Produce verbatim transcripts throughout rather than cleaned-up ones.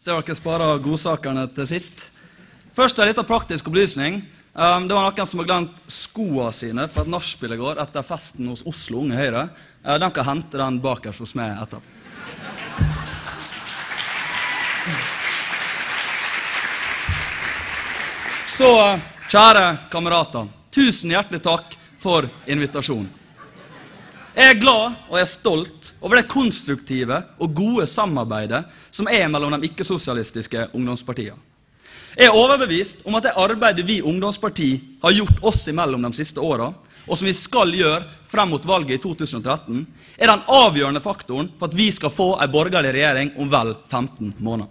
Så dere sparer godsakerne til sist. Først er litt av praktisk opplysning. Um, det var noen som har glemt skoene sine på et nachspiel i går etter festen hos Oslo Unge Høyre. Uh, de kan hente den bakerst hos meg etterpå. Så, kjære kamerater, tusen hjertelig takk for invitasjonen. Jeg er glad og jeg er stolt over det konstruktive og gode samarbeidet som er mellom de ikke-sosialistiske ungdomspartiene. Jeg er overbevist om at det arbeidet vi ungdomsparti har gjort oss imellom de siste årene, og som vi skal gjøre frem mot valget i to tusen og tretten, er den avgjørende faktoren for at vi skal få en borgerlig regjering om vel femten måneder.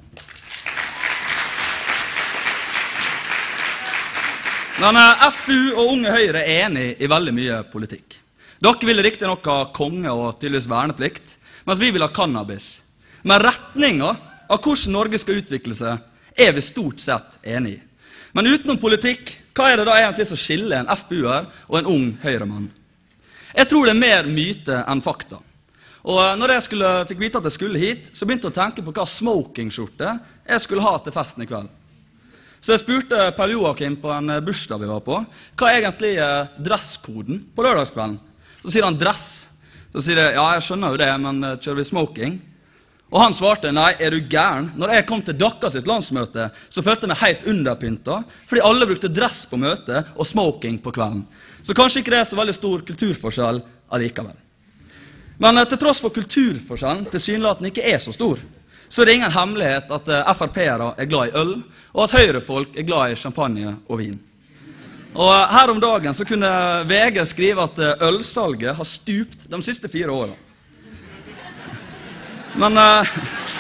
Men F P U og Unge Høyre er enige i veldig mye politikk. Dere vil riktig nok ha konge og tydeligvis verneplikt, mens vi vil ha cannabis. Men retningen av hvordan Norge skal utvikle seg, er vi stort sett enige i. Men utenom politikk, hva er det da egentlig som skiller en F P U-er og en ung høyremann? Jeg tror det er mer myte enn fakta. Og når jeg skulle, fikk vite at jeg skulle hit, så begynte jeg å tenke på hva smokingskjorte jeg skulle ha til festen i kveld. Så jeg spurte Per Joakim på en bursdag vi var på, hva er egentlig dresskoden på lørdagskvelden? Så sier han dress. Så sier jeg, ja, jeg skjønner jo det, men kjører vi smoking? Og han svarte, nei, er du gæren? Når jeg kom til Dakar sitt landsmøte, så følte jeg meg helt underpyntet, fordi alle brukte dress på møte og smoking på kvelden. Så kanskje ikke det er så veldig stor kulturforskjell allikevel. Men til tross for kulturforskjellen tilsynelatende ikke er så stor, så er det ingen hemmelighet at F R P-ere er glad i øl, og at høyrefolk er glad i champagne og vin. Og her om dagen så kunne V G skrive at ølsalget har stupt de siste fire årene. Men uh,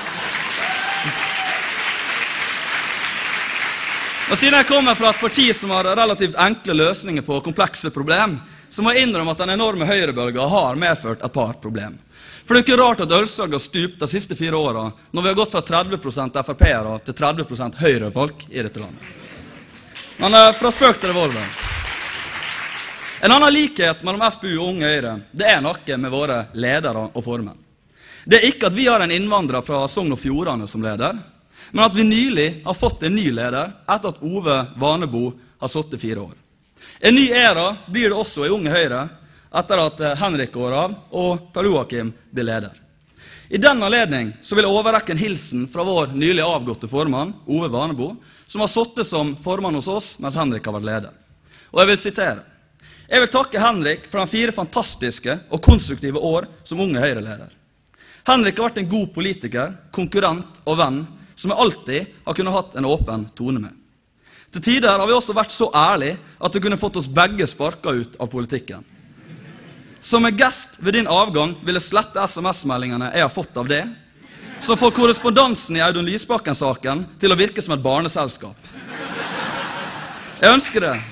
og siden jeg kommer fra et parti som har relativt enkle løsninger på komplekse problem, så må jeg innrømme at den enorme høyrebølgen har medført et par problem. For det er ikke rart at ølsalget har stupt de siste fire årene, når vi har gått fra tretti prosent F R P-ere til tretti prosent høyrefolk i dette landet. Men uh, fra spøk til revolver. En annen likhet mellom F P U og Unge Høyre, det er noe med våre ledere og formenn. Det er ikke at vi har en innvandrer fra Sogn og Fjordane som leder, men at vi nylig har fått en ny leder etter at Ove Vanebo har sittet fire år. En ny æra blir det også i Unge Høyre etter at Henrik går av og Per Joakim blir leder. I denne anledning så vil jeg overrekke en hilsen fra vår nylig avgåtte formann, Ove Vanebo, som har sittet som formann hos oss mens Henrik har vært leder. Og jeg vil sitere. Jeg vil takke Henrik for de fire fantastiske og konstruktive år som Unge Høyre-leder. Henrik har vært en god politiker, konkurrent og venn, som jeg alltid har kunnet hatt en åpen tone med. Til tider har vi også vært så ærlige at det kunne fått oss begge sparket ut av politikken. Som en gest ved din avgang vil jeg slette S M S-meldingene jeg har fått av det, som får korrespondansen i Audun Lysbakken-saken til å virke som et barneselskap. Jeg ønsker det.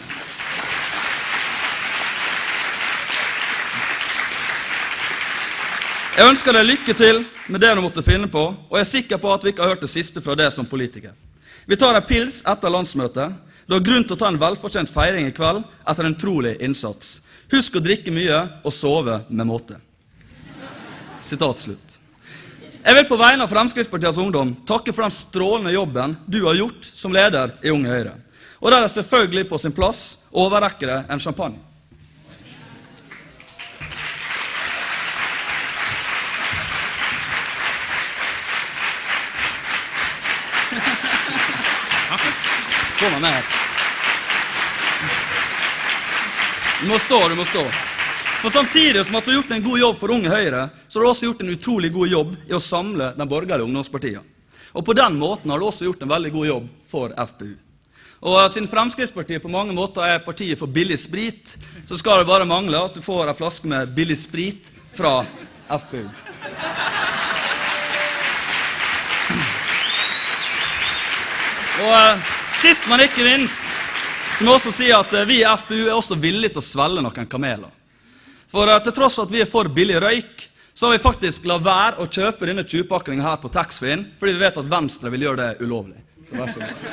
Jeg ønsker deg lykke til med det du måtte finne på, og jeg er sikker på at vi ikke har hørt det siste fra det som politiker. Vi tar en pils etter landsmøtet. Du har grunn til å ta en velfortjent feiring i kveld etter en trolig innsats. Husk å drikke mye og sove med måte. Sitat slutt. Jeg vil på vegne av Fremskrittspartiets ungdom takke for den strålende jobben du har gjort som leder i Unge Høyre. Og der er selvfølgelig på sin plass å overrekke deg en champagne. Kom med her. Du må stå, du må stå. For samtidig som at du har gjort en god jobb for Unge Høyre, så har du også gjort en utrolig god jobb i å samle den borgerlige ungdomspartiet. Og på den måten har du også gjort en veldig god jobb for F P U. Og siden Fremskrittspartiet på mange måter er partiet for billig sprit, så skal det bare mangle at du får en flaske med billig sprit fra F P U. Og sist, men ikke minst, så må jeg også si at vi i F P U er også villige til å svelge noen kameler. For til tross for at vi er for billig røyk, så har vi faktisk la være å kjøpe denne tjuvpakningen her på taxfree-en, fordi vi vet at Venstre vil gjøre det ulovlig. Så vær så god.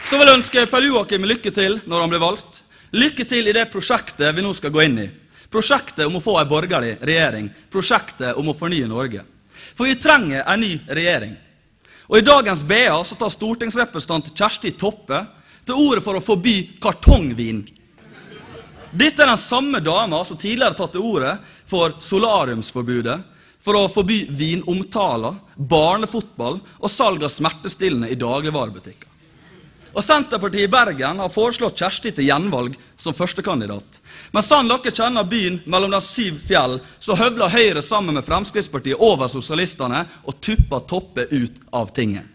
Så vil jeg ønske Per Joakim lykke til når han blir valgt. Lykke til i det prosjektet vi nå skal gå inn i. Prosjektet om å få en borgerlig regjering. Prosjektet om å fornye Norge. For vi trenger en ny regjering. Og i dagens B A så tar stortingsrepresentant Kjersti Toppe til ordet for å forby kartongvin. Dette er den samme dama som tidligere tatt til ordet for solariumsforbudet, for å forby vinomtaler, barnefotball og salg av smertestillende i dagligvarebutikker. Og Senterpartiet i Bergen har foreslått Kjersti til gjenvalg som førstekandidat. Men sann dere kjenner byen mellom de syv fjell, så høvler Høyre sammen med Fremskrittspartiet over sosialistene og tupper Toppe ut av tinget.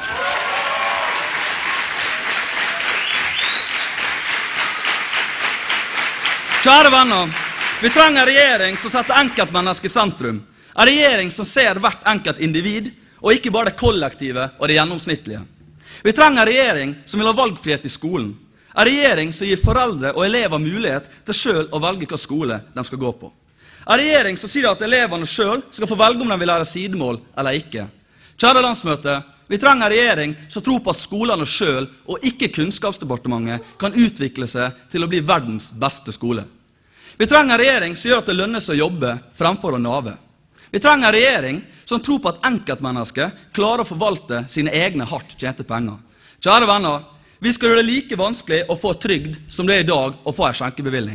Kjære venner, vi trenger en regjering som setter enkeltmennesket i sentrum. En regjering som ser hvert enkelt individ, og ikke bare det kollektive og det gjennomsnittlige. Vi trenger en regjering som vil ha valgfrihet i skolen. En regjering som gir foreldre og elever mulighet til selv å velge hva skole de skal gå på. En regjering som sier at elevene selv skal få velge om de vil lære sidemål eller ikke. Kjære landsmøte, vi trenger en regjering som tror på at skolene selv, og ikke Kunnskapsdepartementet, kan utvikle seg til å bli verdens beste skole. Vi trenger en regjering som gjør at det lønner seg å jobbe fremfor å nave. Vi trenger en regjering som tror på at enkeltmennesket klarer å forvalte sine egne hardt tjente penger. Kjære venner, vi skal gjøre det like vanskelig å få trygd som det er i dag å få en skjenkebevilling.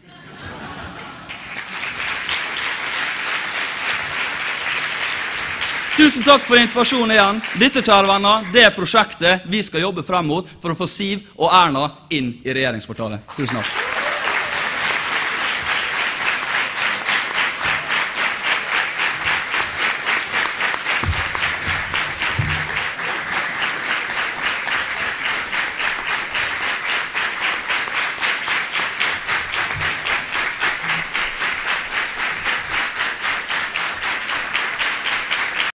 Tusen takk for invitasjonen igjen. Dette, kjære venner, det er prosjektet vi skal jobbe frem mot for å få Siv og Erna inn i regjeringsportalet. Tusen takk.